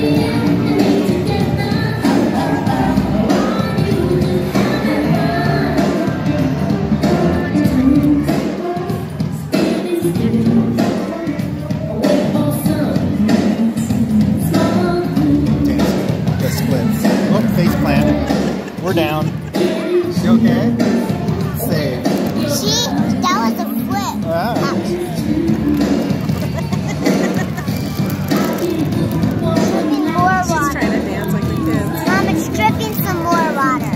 We're down. You okay? Save. See? That was a flip. Wow. Dripping more She's water. trying to dance like the kids. Mom, it's dripping some more water.